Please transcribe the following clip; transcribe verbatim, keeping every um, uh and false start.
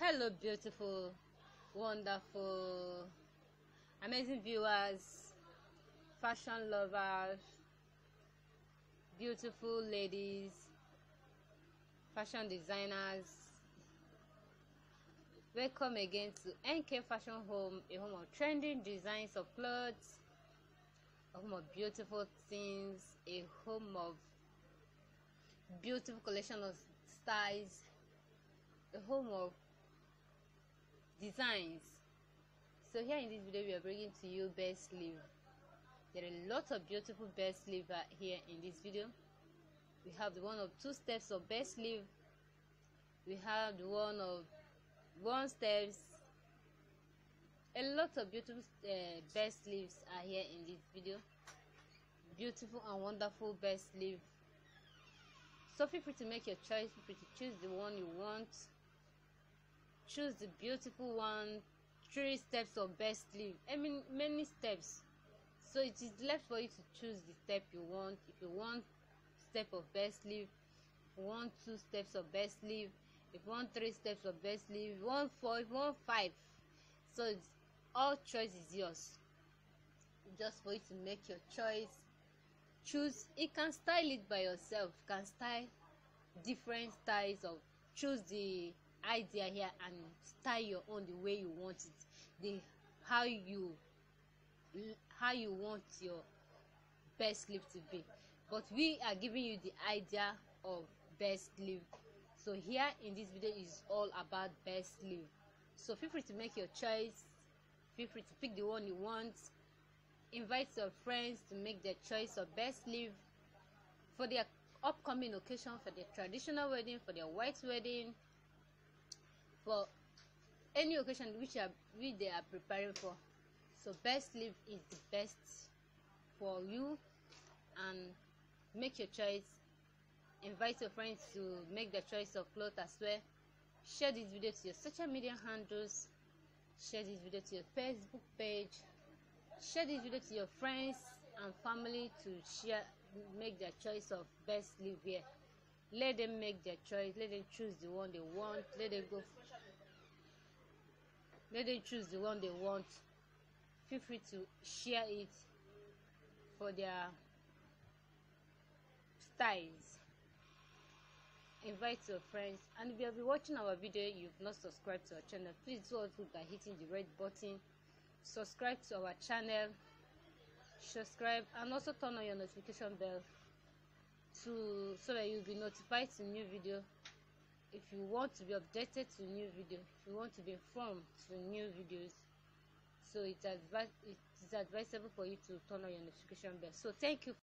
Hello, beautiful, wonderful, amazing viewers, fashion lovers, beautiful ladies, fashion designers. Welcome again to N K Fashion Home, a home of trending designs of clothes, a home of beautiful things, a home of beautiful collection of styles, a home of designs. So here in this video we are bringing to you best sleeve. There are a lot of beautiful best sleeve here in this video. We have the one of two steps of best sleeve, we have the one of one steps. A lot of beautiful uh, best sleeves are here in this video. Beautiful and wonderful best sleeve. So feel free to make your choice. Feel free to choose the one you want. Choose the beautiful one. Three steps of best sleeve. I mean, many steps. So it is left for you to choose the step you want. If you want step of best sleeve, if you want two steps of best sleeve, if you want three steps of best sleeve, if you want four, if you want five. So it's, all choice is yours. Just for you to make your choice. Choose. You can style it by yourself. You can style different styles of. Choose the idea here and style your own the way you want it. The how you how you want your best sleeve to be. But we are giving you the idea of best sleeve. So here in this video is all about best sleeve. So feel free to make your choice. Feel free to pick the one you want. Invite your friends to make their choice of best sleeve for their upcoming occasion, for their traditional wedding, for their white wedding, for any occasion which are which they are preparing for. So best sleeve is the best for you, and make your choice. Invite your friends to make their choice of clothes as well. Share this video to your social media handles. Share this video to your Facebook page. Share this video to your friends and family to share, make their choice of best sleeve here. Let them make their choice. Let them choose the one they want. Let them go. Let them choose the one they want. Feel free to share it for their styles. Invite your friends, and if you have been watching our video, you've not subscribed to our channel, please do also by hitting the red button. Subscribe to our channel, subscribe, and also turn on your notification bell to so that you'll be notified to new video. If you want to be updated to new video, if you want to be informed to new videos, so it's advi it is advisable for you to turn on your notification bell. So thank you.